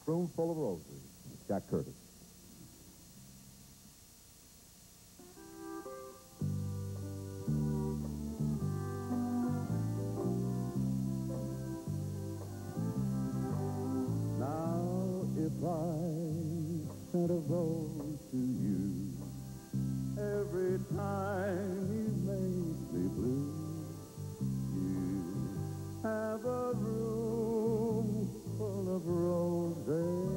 Room Full of Roses, Jack Curtis. Now, if I sent a rose to you every time you make me blue, you have a room full of roses.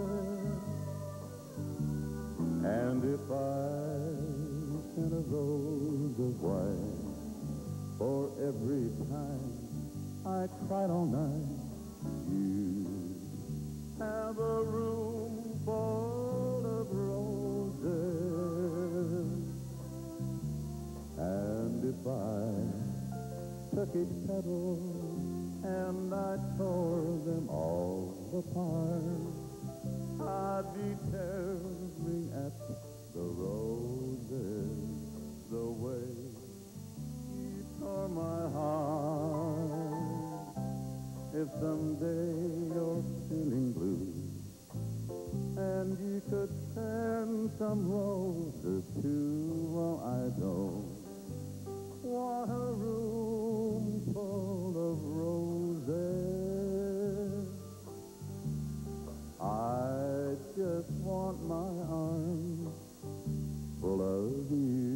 And if I sent a rose of white for every time I cried all night, you have a room full of roses. And if I took each petal and I tore them all apart, I'd be tearing at the roses the way you tore my heart. If someday you're feeling blue and you could send some roses too, well, I don't want a room full of roses. I just want my arms full of you.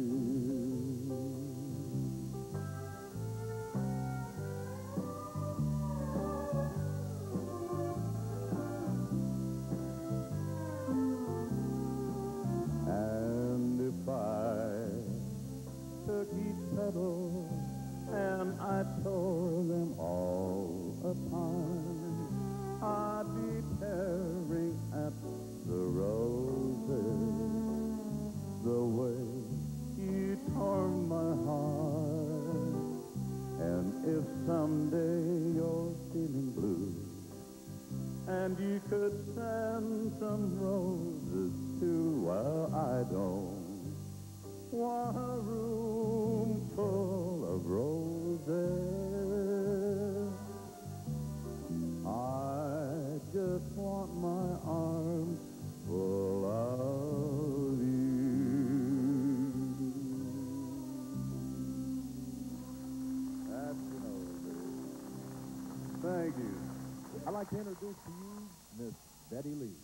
And if I took each petal and I tore them all apart, I'd be tearing at the roses the way you tore my heart. And if someday you're feeling blue and you could send some roses too, well, I don't want a room full of roses. I just want my arms full of you. That's the baby. Thank you. I'd like to introduce to you Miss Betty Lee.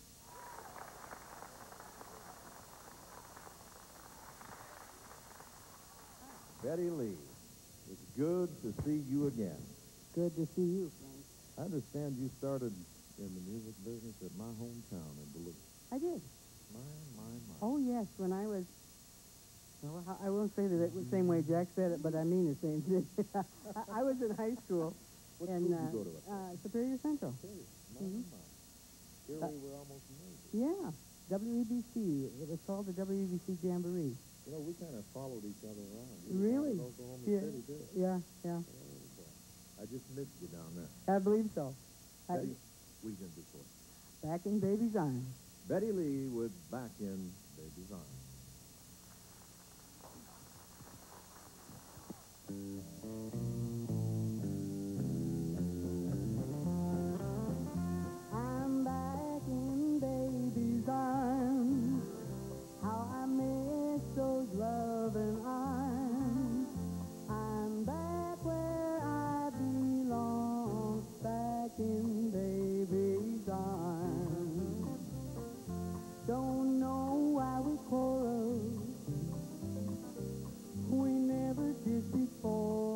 Betty Lee, it's good to see you again. Good to see you, Frank. I understand you started in the music business at my hometown in Duluth. I did. My. Oh, yes, when I was, well, I won't say that the same way Jack said it, but I mean the same thing. I was in high school. What and, school did you go to? Superior Central. Here Mhm. we were almost neighbors. Yeah, WEBC. It was called the WEBC Jamboree. You know, we kind of followed each other around. Really? In Oklahoma Yeah. City, too. Yeah. Oh, boy. I just missed you down there. I believe so. Betty, we've been before. Back in baby's arms. Betty Lee with Back in Baby's Arms. I'm back in baby's arms. How I miss those loving arms. I'm back where I belong, back in baby's arms. Don't know why we quarreled. We never did before.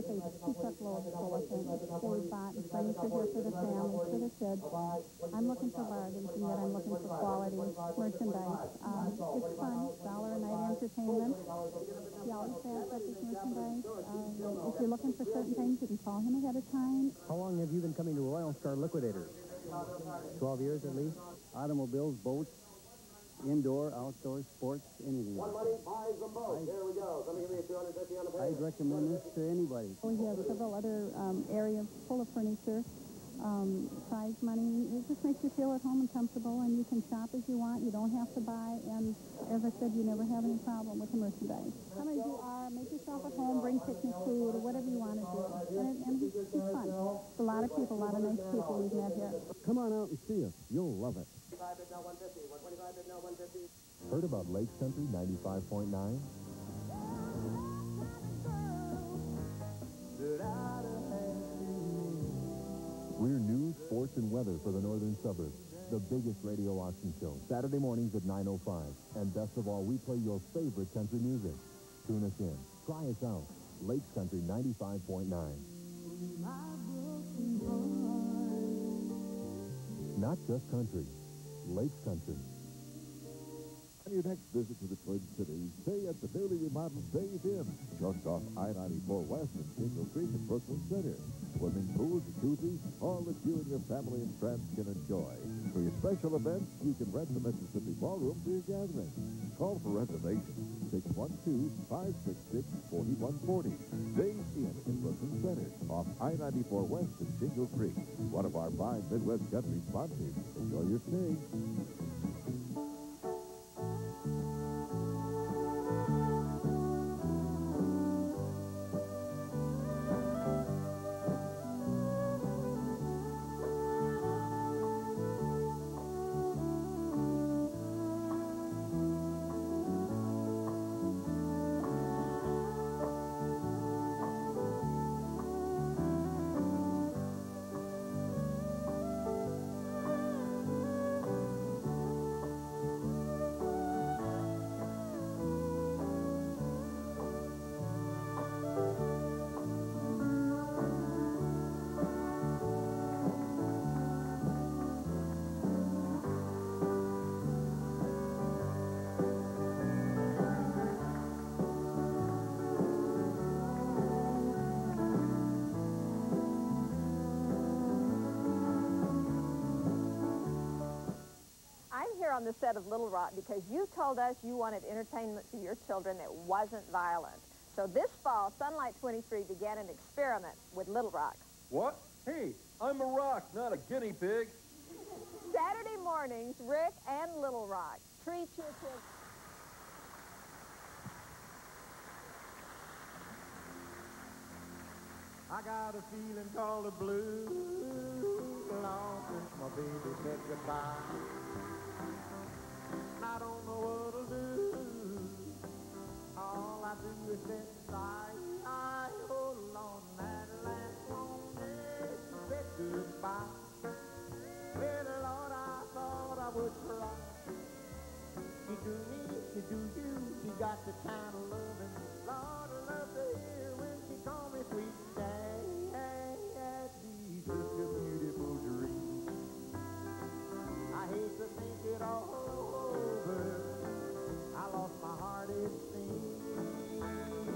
a 2-truckload full of things. They bought furniture here for the family, for the kids. I'm looking for bargains, and yet I'm looking for quality merchandise. It's fun, dollar a night entertainment. He always has such as merchandise. If you're looking for certain things, you can call him ahead of time. How long have you been coming to Royal Star Liquidators? 12 years at least? Automobiles, boats, indoor, outdoor, sports, anything. One money buys them both. Here we go. Somebody give me 250 on the I'd recommend this to anybody. We have several other areas full of furniture. Prize money. It just makes you feel at home and comfortable, and you can shop as you want. You don't have to buy, and as I said, you never have any problem with the merchandise. Come as you are, make yourself at home, bring picnic food or whatever you want to do. And he's fun. It's a lot of people, a lot of nice people we've met here. Come on out and see us. You'll love it. Heard about Lakes Country 95.9? We're news, sports, and weather for the northern suburbs. The biggest radio auction show, Saturday mornings at 9:05. And best of all, we play your favorite country music. Tune us in. Try us out. Lakes Country 95.9. Not just country. Lakes Country. On your next visit to the Twin Cities, stay at the newly remodeled Days Inn, just off I-94 West and Shingle Creek in Brooklyn Center. Swimming pools, jacuzzis, all that you and your family and friends can enjoy. For your special events, you can rent the Mississippi Ballroom for your gathering. Call for reservations, 612-566-4140. Days Inn in Brooklyn Center, off I-94 West and Shingle Creek. One of our fine Midwest country sponsors. Enjoy your stay. On the set of Little Rock because you told us you wanted entertainment for your children that wasn't violent. So this fall, Sunlight 23 began an experiment with Little Rock. What? Hey, I'm a rock, not a guinea pig. Saturday mornings, Rick and Little Rock treat your kids. I got a feeling called the blues, long since my baby said goodbye. I don't know what to do. All I do is sit beside. I hold on that last long day she said goodbye. Well, Lord, I thought I would try. She do me, she do you. She got the kind of loving Lord, I love to hear when she call me sweet daddy. Such a beautiful dream. I hate to think it all. I lost my heart, it seems.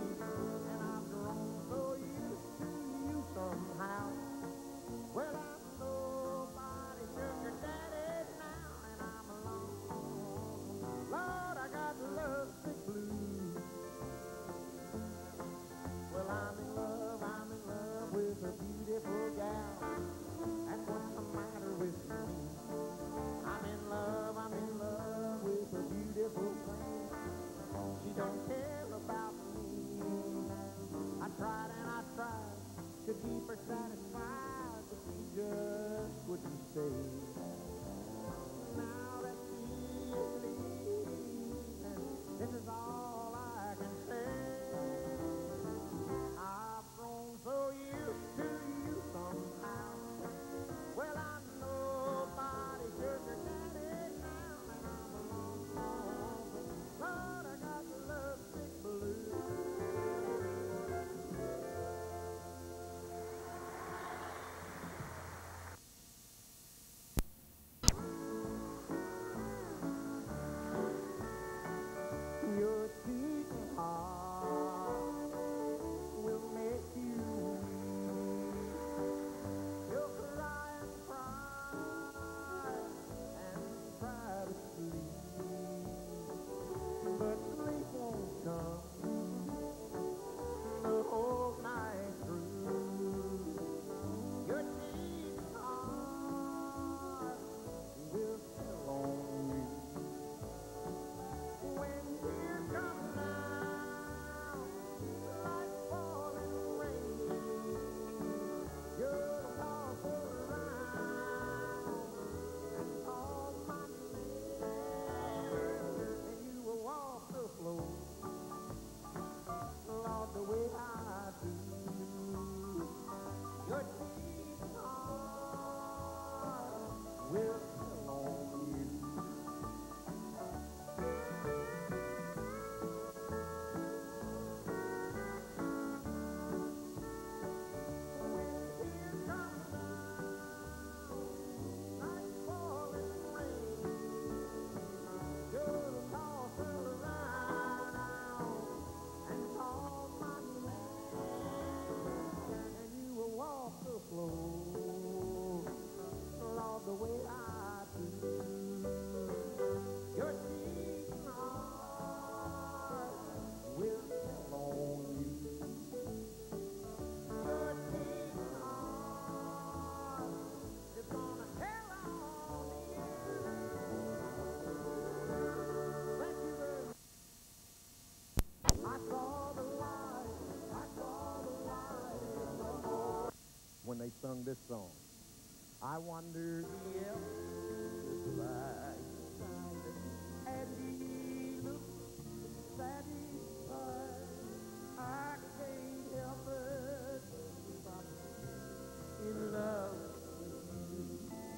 they sung this song. I wonder if this right and he looks satisfied. I can't help it if I'm in love with you.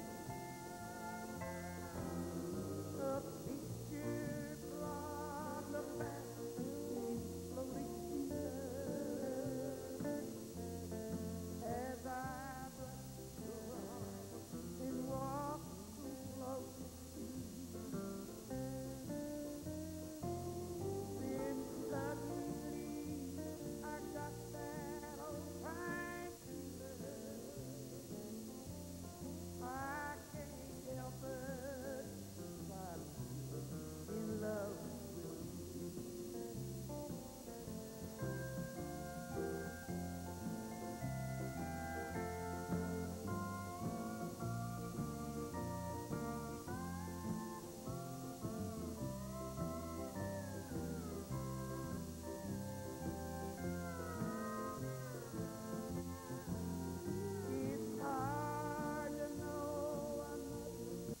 A picture from the past is floating here as I brush your arm and walk so close. Then suddenly I got that old time feeling. I can't help it if I'm in love with you. It's hard to know another.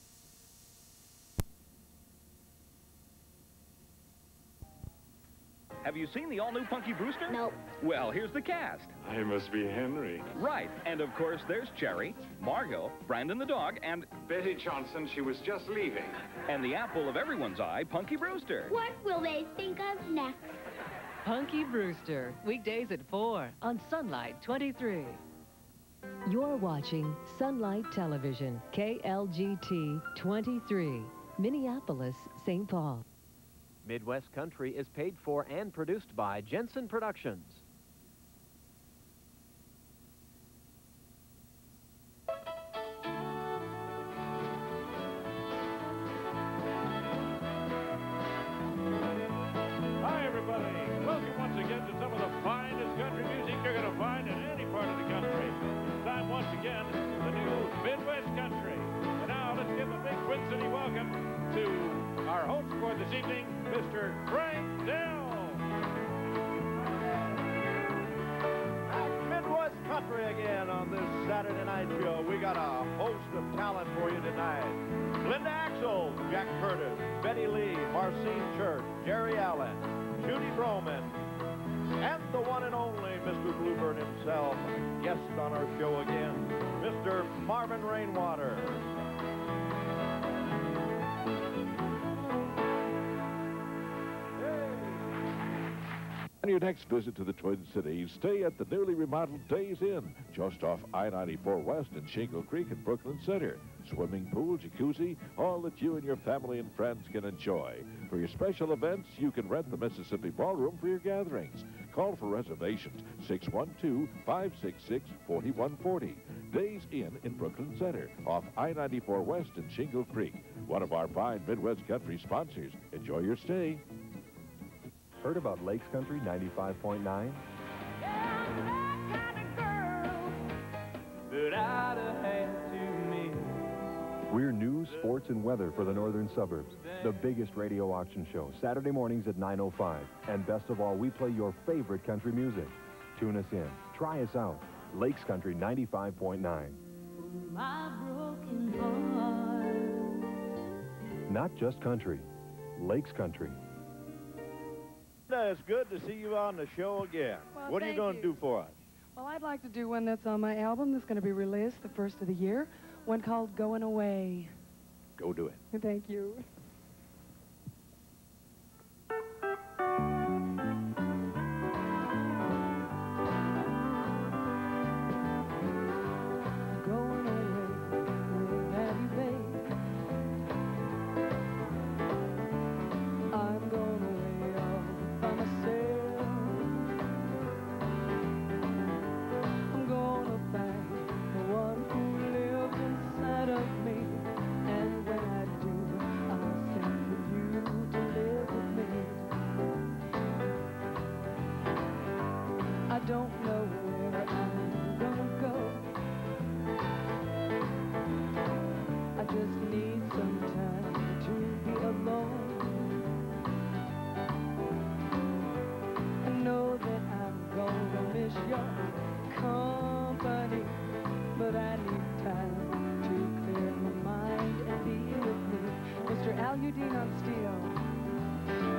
Have you seen the all-new Punky Brewster? No. Well, here's the cast. I must be Henry. Right. And, of course, there's Cherry, Margot, Brandon the dog, and Betty Johnson, she was just leaving. the apple of everyone's eye, Punky Brewster. What will they think of next? Punky Brewster, weekdays at 4 on Sunlight 23. You're watching Sunlight Television, KLGT 23, Minneapolis, St. Paul. Midwest Country is paid for and produced by Jensen Productions. Hi, everybody. Welcome once again to some of the finest country music you're going to find in any part of the country. It's time once again, the new Midwest Country. And now let's give a big Twin City welcome to our host for this evening, Mr. Frank Dell. Midwest Country again on this Saturday night show. We got a host of talent for you tonight. Linda Axel, Jack Curtis, Betty Lee, Marcine Church, Jerry Allen, Judy Broman, and the one and only Mr. Bluebird himself, guest on our show again, Mr. Marvin Rainwater. On your next visit to the Twin Cities, stay at the newly remodeled Days Inn, just off I-94 West in Shingle Creek in Brooklyn Center. Swimming pool, jacuzzi, all that you and your family and friends can enjoy. For your special events, you can rent the Mississippi Ballroom for your gatherings. Call for reservations, 612-566-4140. Days Inn in Brooklyn Center, off I-94 West in Shingle Creek. One of our fine Midwest Country sponsors. Enjoy your stay. Heard about Lakes Country 95.9? We're news, sports, and weather for the northern suburbs. The biggest radio auction show, Saturday mornings at 9:05. And best of all, we play your favorite country music. Tune us in. Try us out. Lakes Country 95.9. My broken heart. Not just country. Lakes Country. It's good to see you on the show again. Well, what are you going to do for us? Well, I'd like to do one that's on my album that's going to be released the first of the year, one called Going Away. Go do it. Thank you. Going away, Patty Bay. I'm going away all by myself. I'm gonna find the one who lives inside of me, and when I do, I'll send for you to live with me. I don't know where I'm gonna go. I just need some time to be alone. I know that I'm gonna miss your company, Al Udine on steel.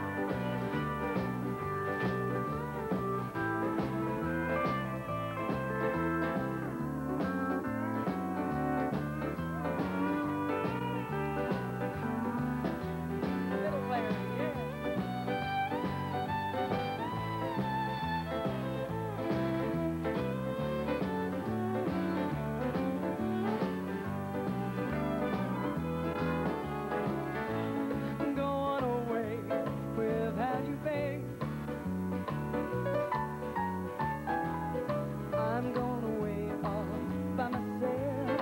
Going away without you, babe. I'm going away all by myself.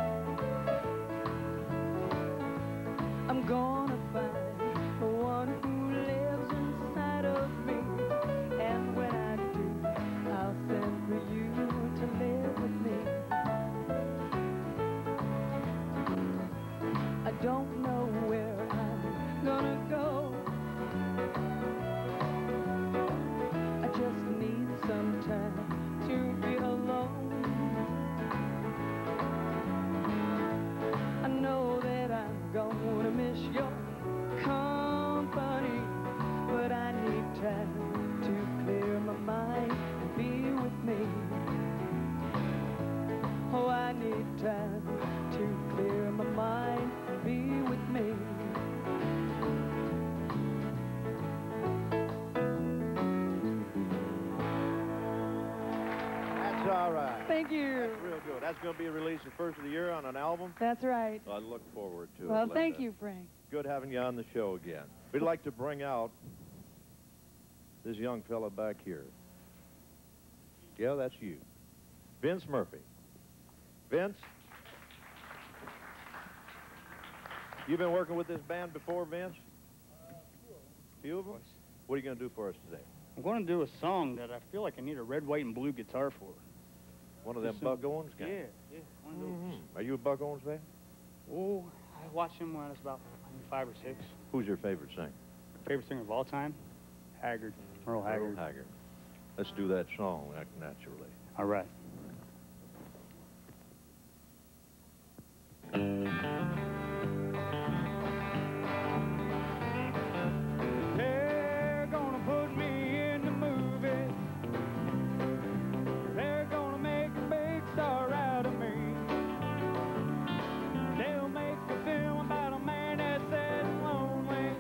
I'm gonna find the one who lives inside of me, and when I do, I'll send for you to live with me. I don't know where I'm gonna go. I just need some time to be alone. I know that I'm gonna miss your company, but I need time to clear my mind and be with me. Oh, I need time to clear my mind and be with me. That's all right. Thank you. That's real good. That's going to be released the first of the year on an album. That's right. I look forward to it. Well, Linda. thank you, Frank. Good having you on the show again. We'd like to bring out this young fella back here. Yeah, that's you. Vince Murphy. Vince, you've been working with this band before, Vince? Few of them? What are you going to do for us today? I'm going to do a song that I feel like I need a red, white, and blue guitar for. One of them Buck Owens guys? Yeah, one of those. Are you a Buck Owens fan? Oh, I watched him when I was about 5 or 6. Who's your favorite singer? Favorite singer of all time? Haggard. Merle Haggard. Merle Haggard. Let's do that song, naturally. All right. They're gonna put me in the movies. They're gonna make a big star out of me. They'll make a film about a man that's sad and lonely.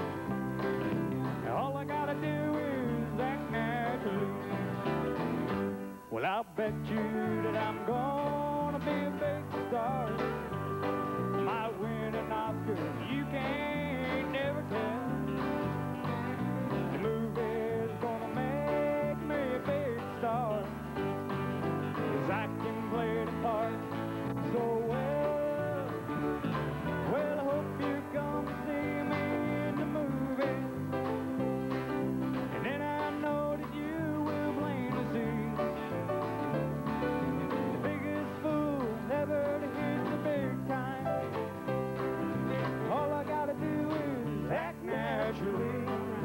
All I gotta do is act naturally. Well, I'll bet you that I'm gonna be a big star. Might win an Oscar, you can't never tell. The movie's gonna make me a big star, 'cause I can play the part so well. Well, I hope you come see me in the movie, and then I know that you will plainly see the biggest fool ever to hit the big time. All I gotta do is act naturally.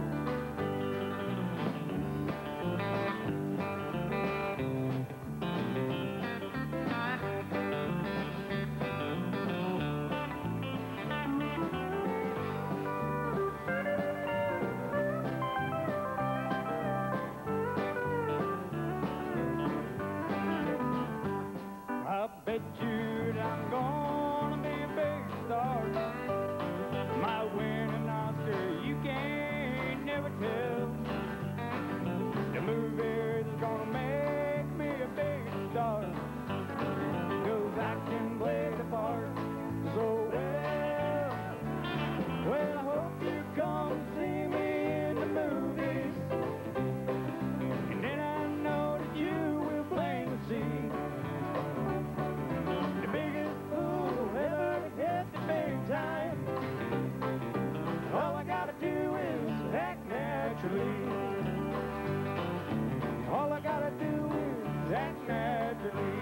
I bet you that I'm gonna be a big star. Might win an Oscar, you can't never tell. The movie's gonna make me a big star, 'cause I can play the part so well. Well, I hope you come see me in the movies, and then I know that you will plainly see the biggest fool ever to hit the big time. All I gotta do is act naturally. All I gotta do is act naturally.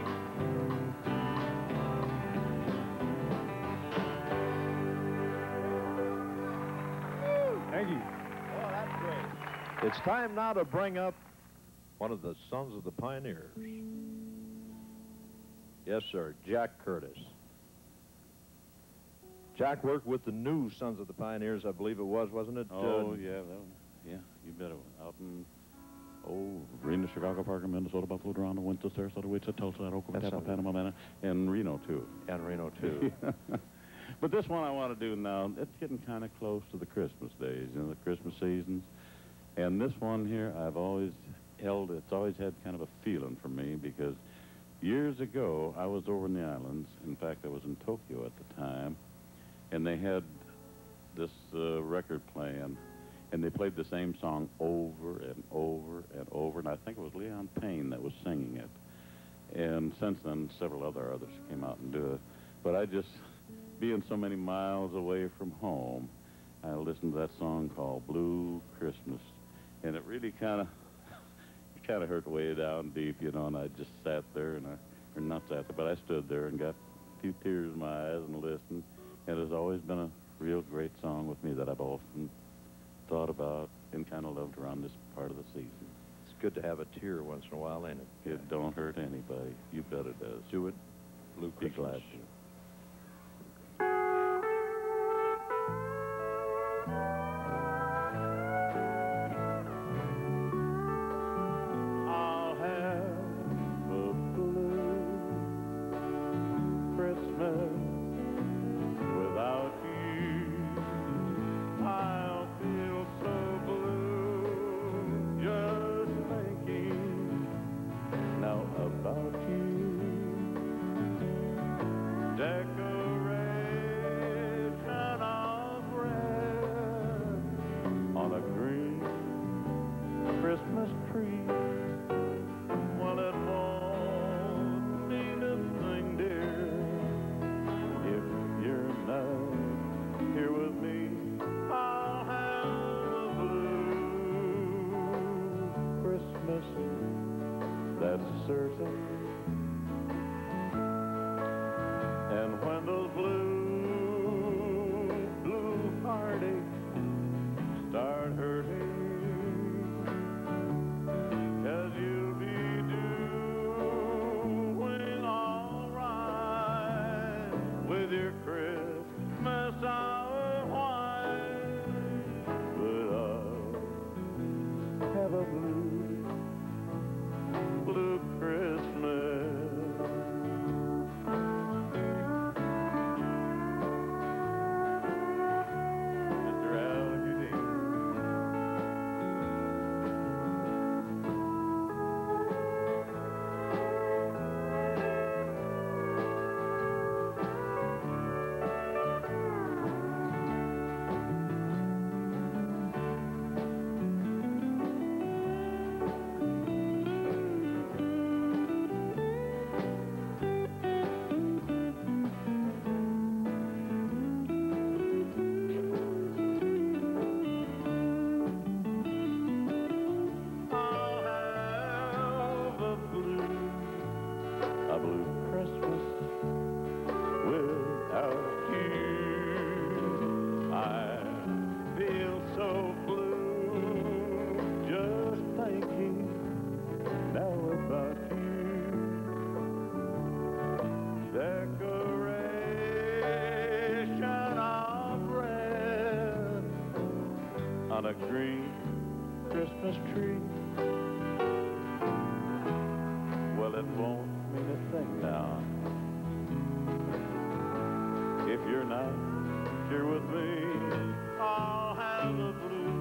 Thank you. Well, that's great. It's time now to bring up one of the sons of the pioneers. Yes, sir, Jack Curtis. Jack worked with the new Sons of the Pioneers, I believe it was, wasn't it? Oh, yeah, yeah, you bet it was. Out in, Reno, Chicago, Parker, Minnesota, Buffalo, Toronto, Winston, Sarasota, Wichita, Tulsa, Oklahoma, Tampa, Panama, and Reno, too. And Reno, too. But this one I want to do now, it's getting kind of close to the Christmas days, you know, the Christmas seasons. And this one here, I've always held, it's always had kind of a feeling for me because years ago, I was over in the islands. In fact, I was in Tokyo at the time, and they had this record playing, and they played the same song over and over and over, and I think it was Leon Payne that was singing it. And since then, several other artists came out and do it. But I just, being so many miles away from home, I listened to that song called Blue Christmas, and it really kind of hurt way down deep, you know, and I just sat there, and or not sat there, but I stood there and got a few tears in my eyes and listened, and it's always been a real great song with me that I've often thought about and kind of loved around this part of the season. It's good to have a tear once in a while, ain't it? It don't hurt anybody. You bet it does. Do it. Blue Be Christmas. glad to. I'll have a blue Christmas without you. I'll feel so blue just thinking now about you. Decoration of red on a green Christmas tree. Well, it won't mean a thing, dear, if you're not here with me. I'll have a blue Christmas, that's certain. And when those blue heartaches start hurting, 'cause you'll be doing all right with your Christmas hour white. But I'll have a blue Christmas. On a green Christmas tree. Well, it won't mean a thing now if you're not here with me. I'll have a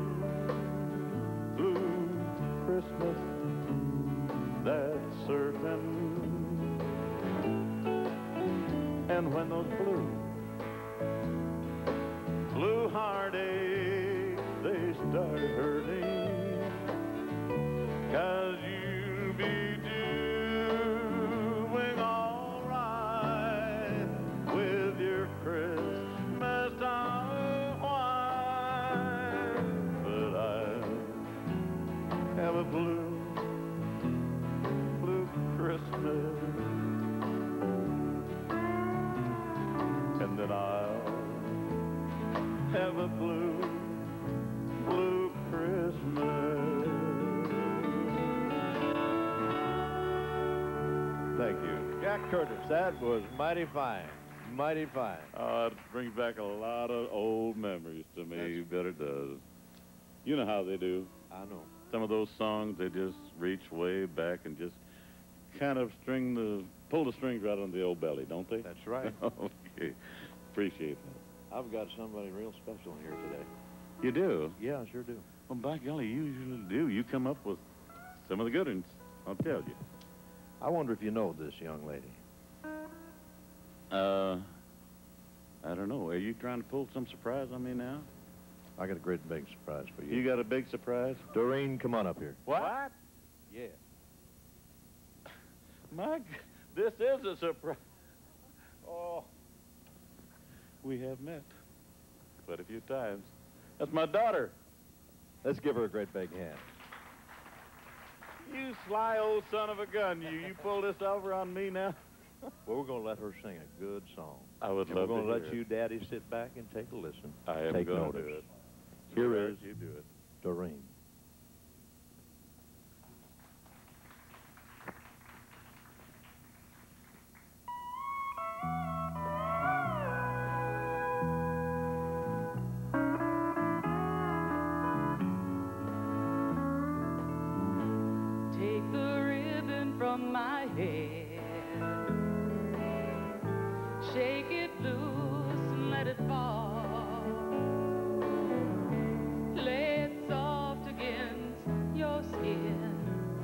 blue Christmas, that's certain. And when those blue heartaches, they start hurting, 'cause you'll be doing all right with your Christmas hour white. But I'll have a blue Christmas, and then I'll have a blue Christmas. Thank you. Jack Curtis, that was mighty fine. mighty fine. Oh, it brings back a lot of old memories to me. You bet it does. You know how they do. I know. Some of those songs, they just reach way back and just kind of pull the strings right on the old belly, don't they? That's right. Okay. Appreciate that. I've got somebody real special here today. You do? Yeah, I sure do. Well, by golly, you usually do. You come up with some of the good ones, I'll tell you. I wonder if you know this young lady. I don't know. Are you trying to pull some surprise on me now? I got a great big surprise for you. You got a big surprise? Doreen, come on up here. What? Yeah. Mike, this is a surprise. Oh, we have met quite a few times. That's my daughter. Let's give her a great big hand. You sly old son of a gun. You pull this over on me now? Well, we're going to let her sing a good song. I would and love to we're going to let hear you, it. Daddy, sit back and take a listen. I am take going to notice. do it. Here is You do it. Doreen. Take the ribbon from my head, shake it loose and let it fall. Lay it soft against your skin,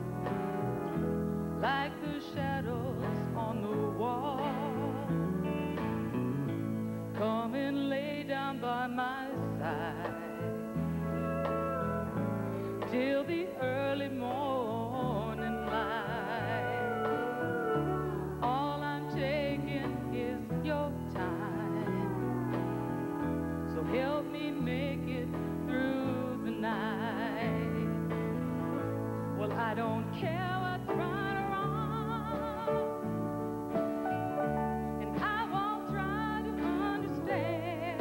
like the shadows on the wall. Come and lay down by my side till the early morning light. All I'm taking is your time, so help me make it through the night. Well, I don't care what's right or wrong, and I won't try to understand.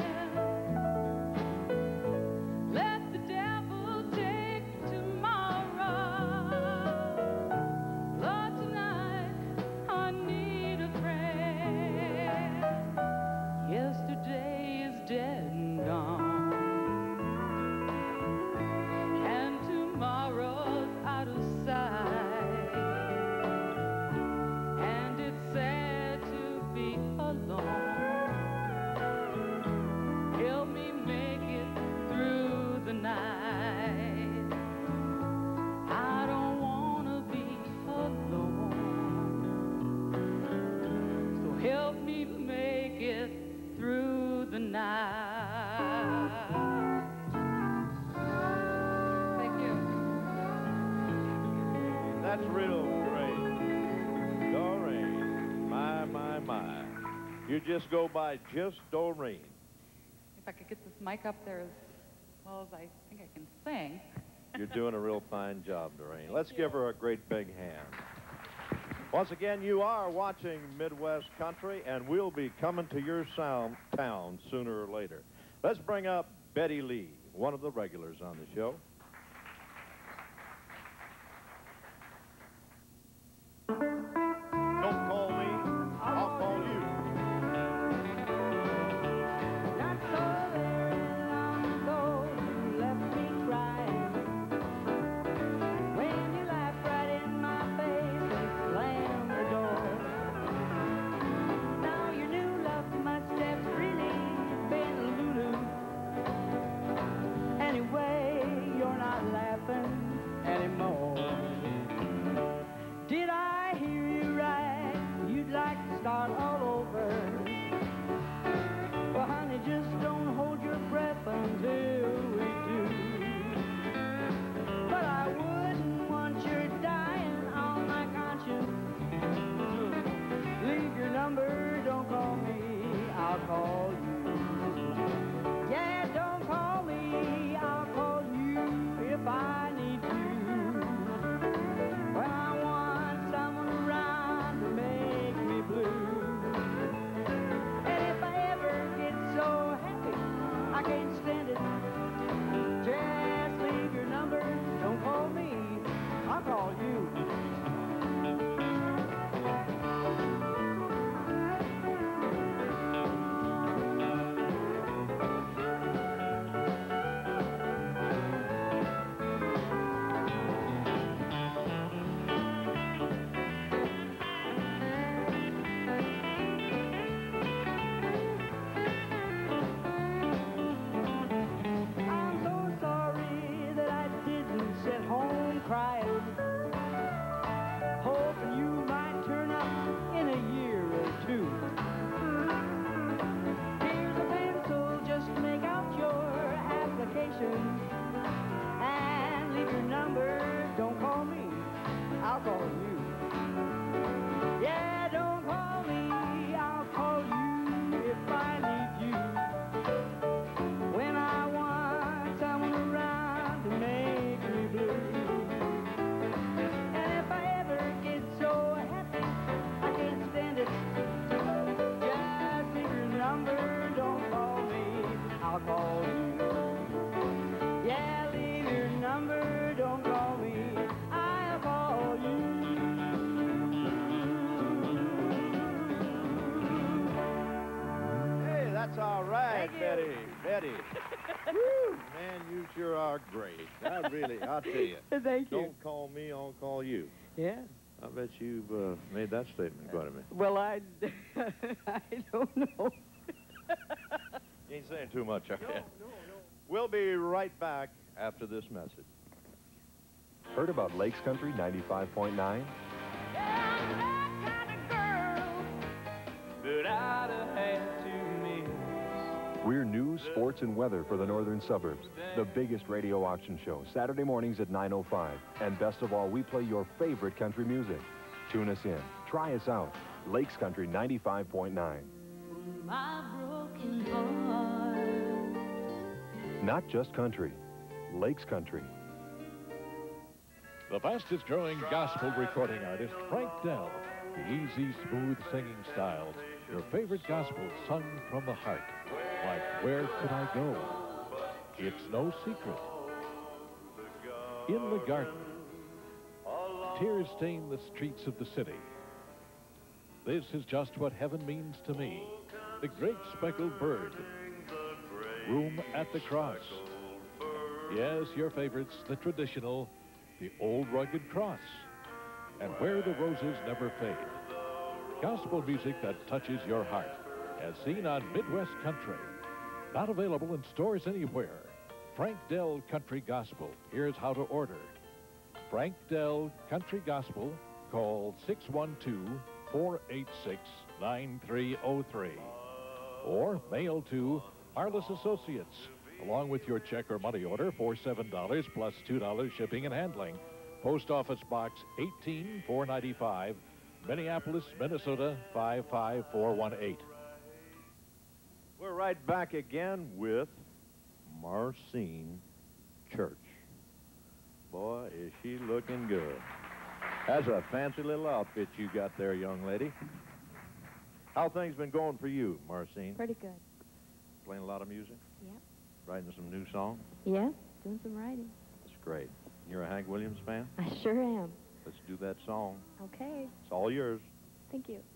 Let the devil take tomorrow. Lord, tonight I need a friend. Yesterday is dead and gone, and tomorrow's out of sight. And it's sad to be alone. Help me make it through the night. I don't wanna be alone, so help me make it through the night. Thank you. That's real great. Doreen. My. You just go by just Doreen. If I could get this mic up there as well as I think I can sing. You're doing a real fine job, Doreen. Let's give her a great big hand. Once again, you are watching Midwest Country, and we'll be coming to your town sooner or later. Let's bring up Betty Lee, one of the regulars on the show. Don't call me, I'll call you. Not so very long ago, you left me crying. When you laughed right in my face and slammed the door. Now your new love must have really been a lulu. Anyway, you're not laughing anymore. Did I hear you right? You'd like to start all over. Well, honey, just don't hold your breath until we do. But I wouldn't want you dying on my conscience. Leave your number, don't call me, I'll call you. Yeah, don't call me, I'll call you if I need to. When I want someone around to make me blue. And if I ever get so happy I can't stand it, just leave your number, don't call me, I'll call you. Betty. Betty. Woo, man, you sure are great. I really, I'll tell you. Thank you. Don't call me, I'll call you. Yeah. I bet you've made that statement quite a bit. Well, I don't know. You ain't saying too much, are you? No. We'll be right back after this message. Heard about Lakes Country 95.9? We're news, sports, and weather for the northern suburbs. The biggest radio auction show, Saturday mornings at 9:05. And best of all, we play your favorite country music. Tune us in. Try us out. Lakes Country 95.9. My broken heart. Not just country. Lakes Country. The fastest growing gospel recording artist, Frank Dell. The easy, smooth singing styles. Your favorite gospel sung from the heart. Like Where Could I Go? It's No Secret. In the Garden. Tears Stain the Streets of the City. This is just what heaven means to me. The Great Speckled Bird. Room at the Cross. Yes, your favorites, the traditional, the old rugged cross. And Where the Roses Never Fade. Gospel music that touches your heart, as seen on Midwest Country. Not available in stores anywhere. Frank Dell Country Gospel. Here's how to order. Frank Dell Country Gospel. Call 612-486-9303. Or mail to Harless Associates, along with your check or money order for $7 plus $2 shipping and handling. Post Office Box 18495, Minneapolis, Minnesota 55418. We're right back again with Marcine Church. Boy, is she looking good. That's a fancy little outfit you got there, young lady. How things been going for you, Marcine? Pretty good. Playing a lot of music? Yep. Writing some new songs? Yeah, doing some writing. That's great. You're a Hank Williams fan? I sure am. Let's do that song. Okay. It's all yours. Thank you.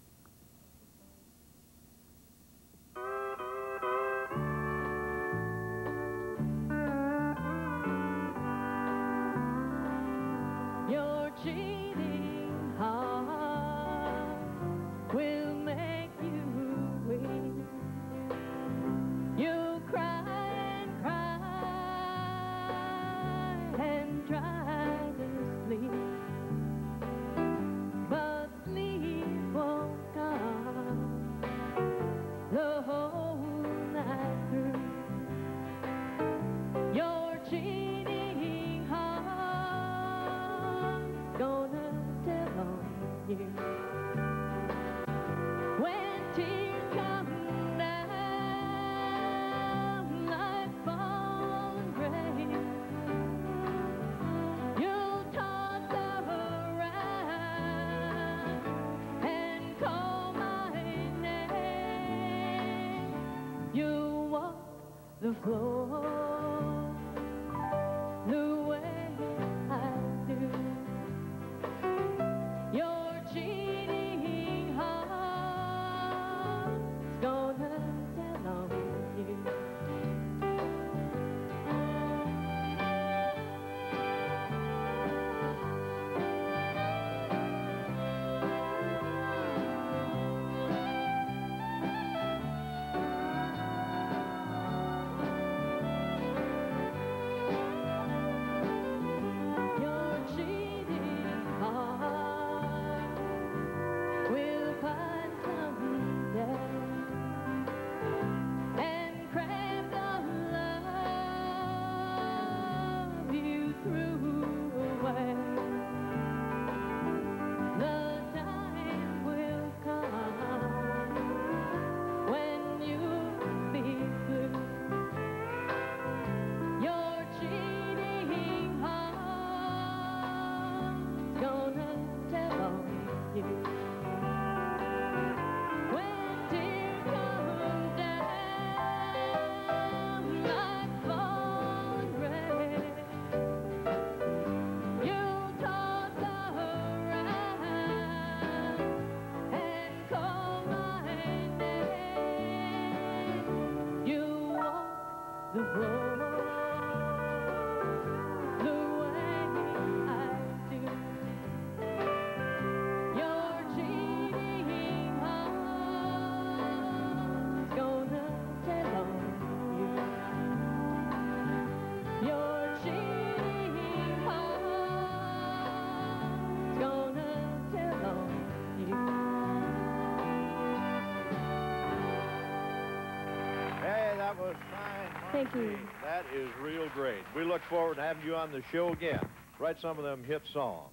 Your cheating heart will make you weep. You cry and cry and try to sleep, but sleep Thank you. That is real great. We look forward to having you on the show again. Write some of them hit songs.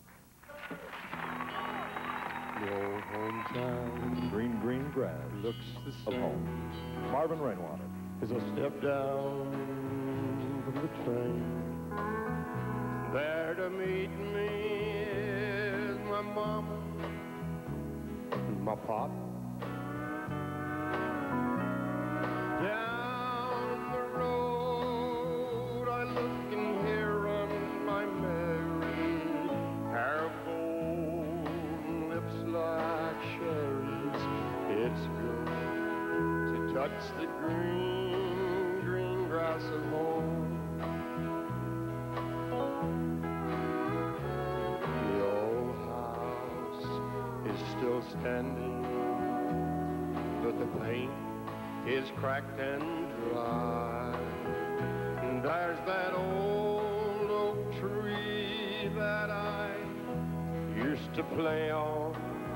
The old hometown, green, green grass looks the of same home. Marvin Rainwater. as I step down from the train. There to meet me is my mama and my pop. Down the road I look and hear runs my Mary, hair of gold and lips like cherries. It's good to touch the green, green grass of home. The old house is still standing, but the paint is cracked and dry. And there's that old oak tree that I used to play on.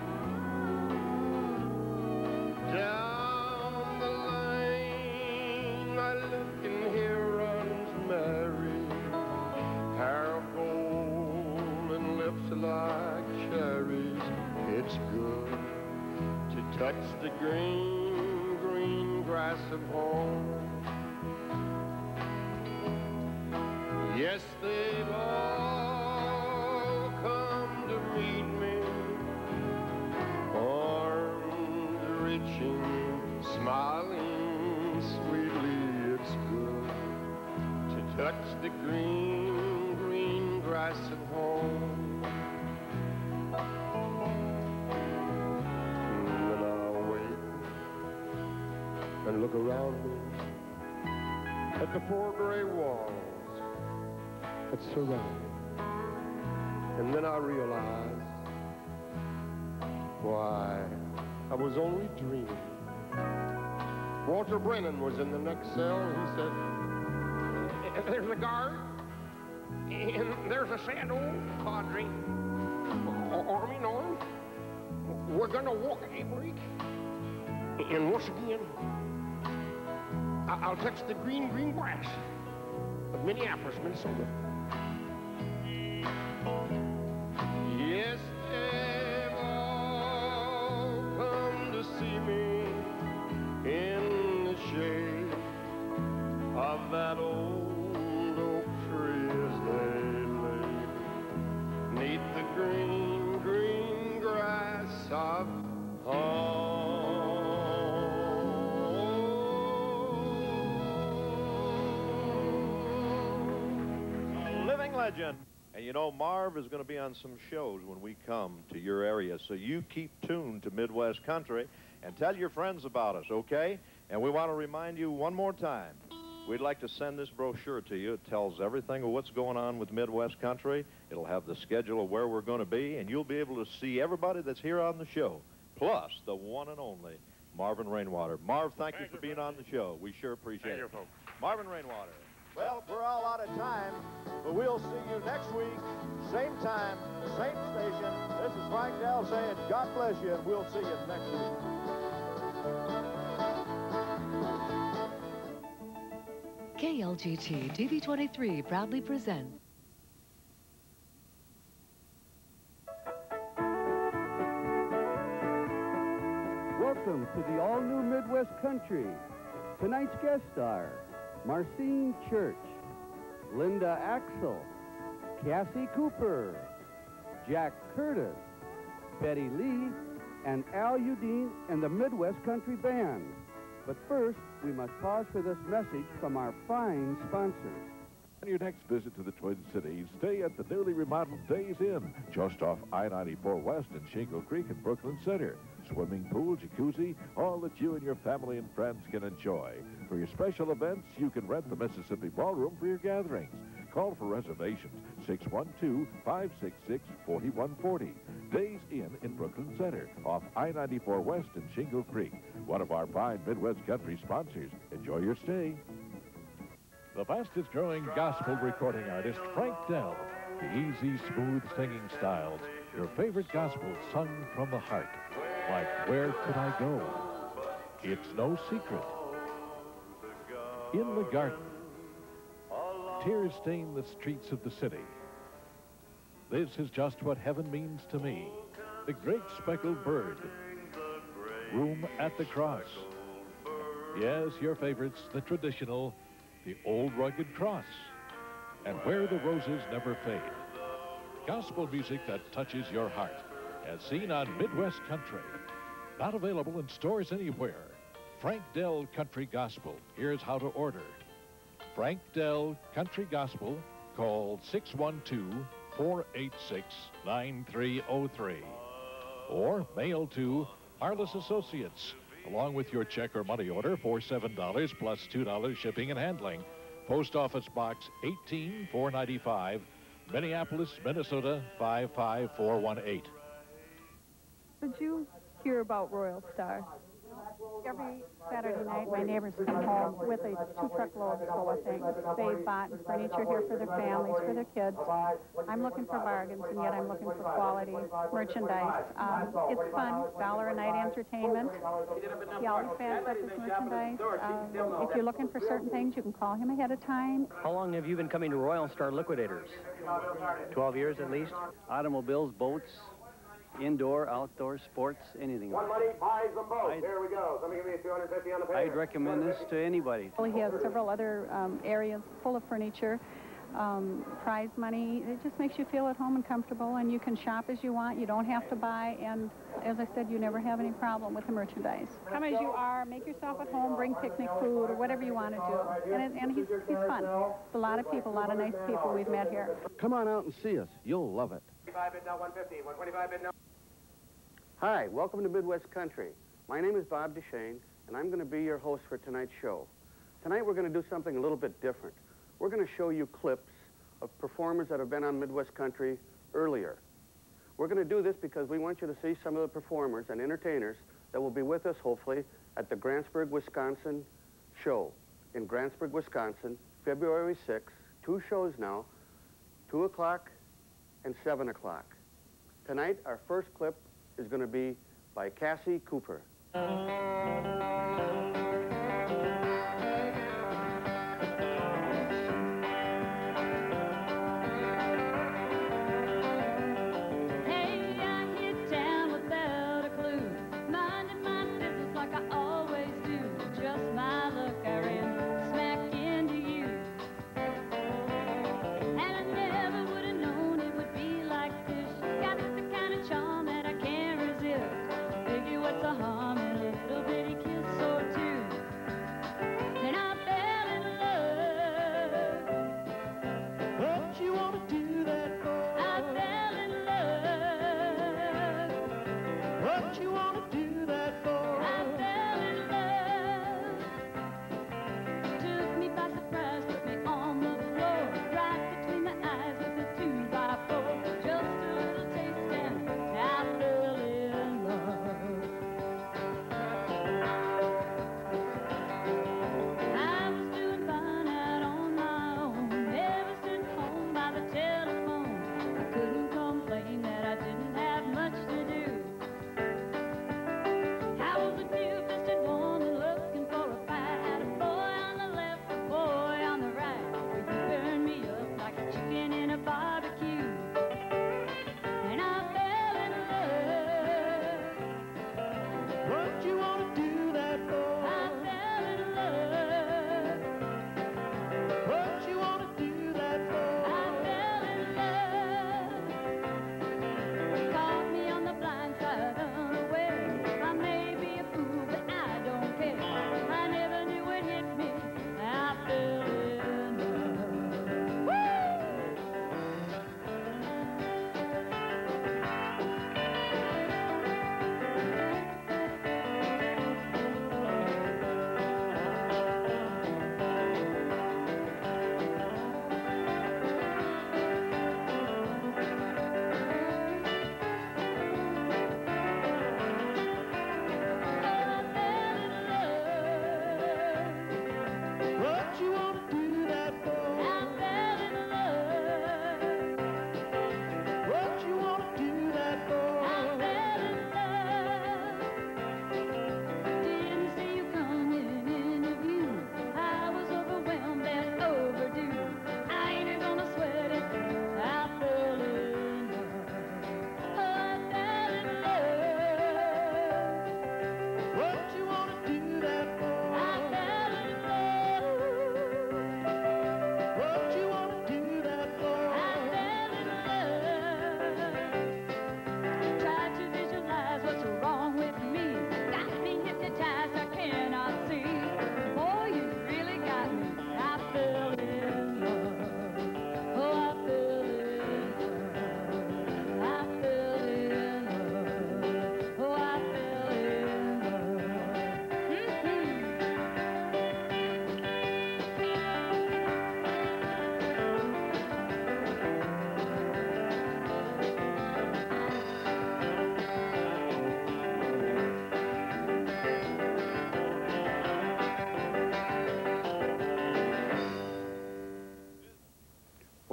Down the lane I look and here runs Mary, hair of gold and lips like cherries. It's good to touch the green, green grass of home. Yes, they've all come to meet me, arms reaching, smiling sweetly. It's good to touch the green, green grass of home. And then I'll wait and look around me at the four gray walls that surround me. And then I realize why I was only dreaming. Walter Brennan was in the next cell. He said, "There's a guard, and there's a sad old padre, Army Norm. We're gonna walk a break, and once again, I'll touch the green, green grass of Minneapolis, Minnesota." Yes, they've all come to see me in the shade of that old oak tree as they lay neath the green, green grass of home. Living legend. And you know, Marv is going to be on some shows when we come to your area, so you keep tuned to Midwest Country and tell your friends about us, okay? And we want to remind you one more time, we'd like to send this brochure to you. It tells everything of what's going on with Midwest Country. It'll have the schedule of where we're going to be, and you'll be able to see everybody that's here on the show, plus the one and only Marvin Rainwater. Marv, thank you for being on the show. We sure appreciate it. Marvin Rainwater. Well, we're all out of time, but we'll see you next week, same time, same station. This is Frank Dell saying God bless you, and we'll see you next week. KLGT TV23 proudly presents Welcome to the all-new Midwest Country. Tonight's guest star, Marcine Church, Linda Axel, Cassie Cooper, Jack Curtis, Betty Lee, and Al Udine and the Midwest Country Band. But first, we must pause for this message from our fine sponsors. On your next visit to the Twin Cities, stay at the newly remodeled Days Inn, just off I-94 West in Shingle Creek in Brooklyn Center. Swimming pool, jacuzzi, all that you and your family and friends can enjoy. For your special events, you can rent the Mississippi Ballroom for your gatherings. Call for reservations, 612-566-4140. Days Inn in Brooklyn Center, off I-94 West in Shingle Creek. One of our fine Midwest Country sponsors. Enjoy your stay. The fastest growing gospel recording artist, Frank Dell. The easy, smooth singing styles. Your favorite gospel sung from the heart. Like Where Could I Go? It's No Secret. In the Garden. tears stain the streets of the city. This is just what heaven means to me. The great speckled bird. Room at the cross. Yes, your favorites, the traditional, the old rugged cross. And where the roses never fade. Gospel music that touches your heart, as seen on Midwest Country. Not available in stores anywhere. Frank Dell Country Gospel. Here's how to order. Frank Dell Country Gospel. Call 612-486-9303. Or mail to Harless Associates, along with your check or money order for $7 plus $2 shipping and handling. Post Office Box 18495, Minneapolis, Minnesota 55418. Did you hear about Royal Star? Every Saturday night, my neighbors come home with a 2 truckloads full of things. They've bought furniture here for their families, for their kids. I'm looking for bargains, and yet I'm looking for quality merchandise. It's fun, $1 a night entertainment. He always backs up his merchandise. If you're looking for certain things, you can call him ahead of time. How long have you been coming to Royal Star Liquidators? 12 years at least. Automobiles, boats, indoor, outdoor, sports, anything. One money buys them both. Here we go. Somebody give me a 250 on the page. I'd recommend this to anybody. Well, he has several other areas full of furniture, prize money. It just makes you feel at home and comfortable, and you can shop as you want. You don't have to buy, and as I said, you never have any problem with the merchandise. Come as you are, make yourself at home, bring picnic food or whatever you want to do. And he's fun. It's a lot of people, a lot of nice people we've met here. Come on out and see us. You'll love it. 25 bid now, 150, 125 bid now. Hi, welcome to Midwest Country. My name is Bob Duchesne, and I'm going to be your host for tonight's show. Tonight we're going to do something a little bit different. We're going to show you clips of performers that have been on Midwest Country earlier. We're going to do this because we want you to see some of the performers and entertainers that will be with us, hopefully, at the Grantsburg, Wisconsin show in Grantsburg, Wisconsin, February 6th. 2 shows now, 2 o'clock and 7 o'clock. Tonight, our first clip is going to be by Cassie Cooper.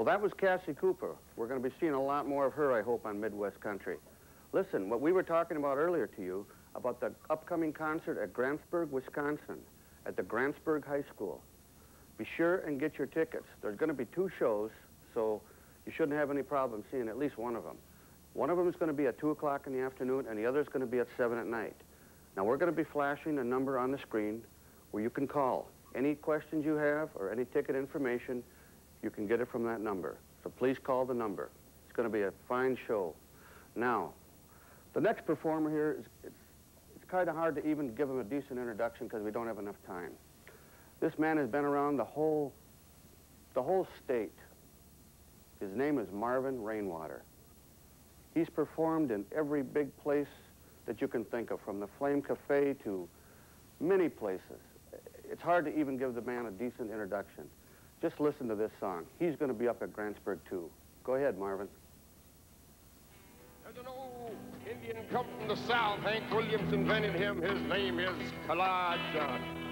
Well, that was Cassie Cooper. We're going to be seeing a lot more of her, I hope, on Midwest Country. Listen, what we were talking about earlier to you about the upcoming concert at Grantsburg, Wisconsin, at the Grantsburg High School. Be sure and get your tickets. There's going to be 2 shows, so you shouldn't have any problem seeing at least one of them. One of them is going to be at 2 o'clock in the afternoon, and the other is going to be at 7 at night. Now, we're going to be flashing a number on the screen where you can call. Any questions you have or any ticket information, you can get it from that number. So please call the number. It's going to be a fine show. Now, the next performer here, it's kind of hard to even give him a decent introduction because we don't have enough time. This man has been around the whole state. His name is Marvin Rainwater. He's performed in every big place that you can think of, from the Flame Cafe to many places. It's hard to even give the man a decent introduction. Just listen to this song. He's going to be up at Grantsburg, too. Go ahead, Marvin. There's an old Indian come from the South. Hank Williams invented him. His name is Kalasha.